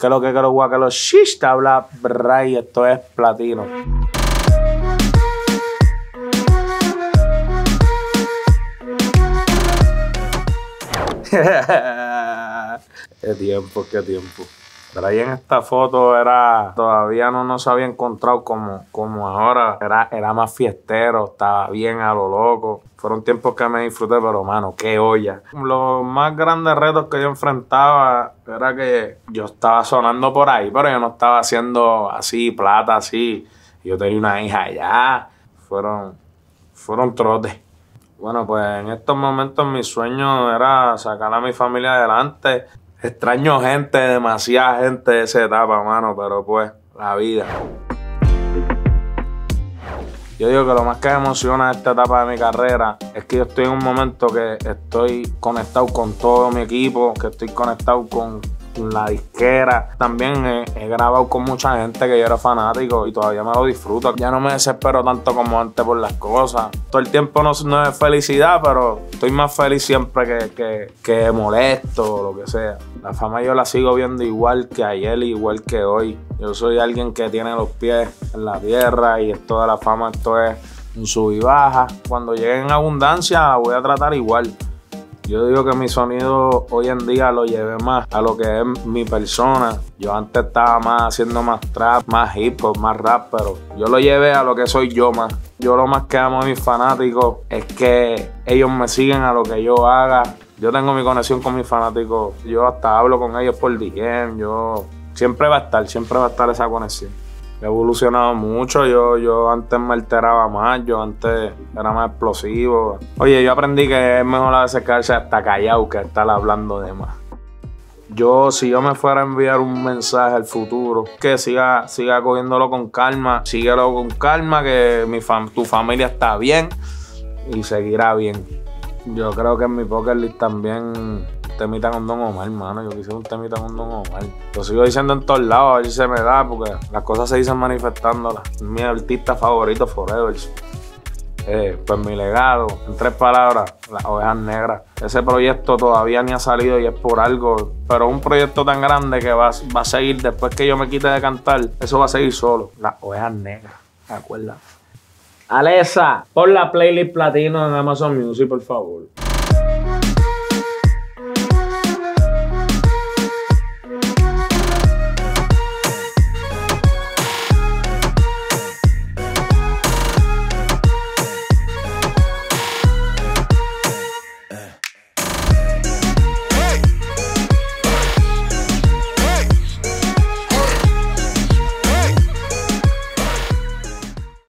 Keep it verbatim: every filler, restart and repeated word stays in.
Que lo que que lo guá que lo shish te habla Bray, esto es Platino. Qué tiempo, qué tiempo. Pero ahí en esta foto era, todavía no nos había encontrado como, como ahora. Era, era más fiestero, estaba bien a lo loco. Fueron tiempos que me disfruté, pero mano, qué olla. Los más grandes retos que yo enfrentaba era que yo estaba sonando por ahí, pero yo no estaba haciendo así, plata, así. Yo tenía una hija allá. Fueron, fueron trotes. Bueno, pues en estos momentos mi sueño era sacar a mi familia adelante. Extraño gente, demasiada gente de esa etapa, mano, pero pues, la vida. Yo digo que lo más que me emociona de esta etapa de mi carrera es que yo estoy en un momento que estoy conectado con todo mi equipo, que estoy conectado con la disquera. También he, he grabado con mucha gente que yo era fanático y todavía me lo disfruto. Ya no me desespero tanto como antes por las cosas. Todo el tiempo no, no es felicidad, pero estoy más feliz siempre que, que, que molesto o lo que sea. La fama yo la sigo viendo igual que ayer, igual que hoy. Yo soy alguien que tiene los pies en la tierra y esto de la fama, esto es un sub y baja. Cuando llegue en abundancia la voy a tratar igual. Yo digo que mi sonido hoy en día lo llevé más a lo que es mi persona. Yo antes estaba más haciendo más trap, más hip hop, más rap, pero yo lo llevé a lo que soy yo más. Yo lo más que amo a mis fanáticos es que ellos me siguen a lo que yo haga. Yo tengo mi conexión con mis fanáticos. Yo hasta hablo con ellos por D M. Yo siempre va a estar, siempre va a estar esa conexión. He evolucionado mucho, yo, yo antes me alteraba más, yo antes era más explosivo. Oye, yo aprendí que es mejor a veces quedarse hasta callado que estar hablando de más. Yo, si yo me fuera a enviar un mensaje al futuro, que siga, siga cogiéndolo con calma, síguelo con calma, que mi fam tu familia está bien y seguirá bien. Yo creo que en mi poker list también temita con Don Omar, hermano. Yo quisiera un temita con Don Omar. Lo sigo diciendo en todos lados, a ver si se me da, porque las cosas se dicen manifestándolas. Mi artista favorito forever. Eh, pues mi legado, en tres palabras, Las Ovejas Negras. Ese proyecto todavía ni ha salido y es por algo, pero un proyecto tan grande que va, va a seguir después que yo me quite de cantar. Eso va a seguir solo. Las Ovejas Negras, ¿te acuerdas? Alexa, pon la playlist Platino en Amazon Music, por favor.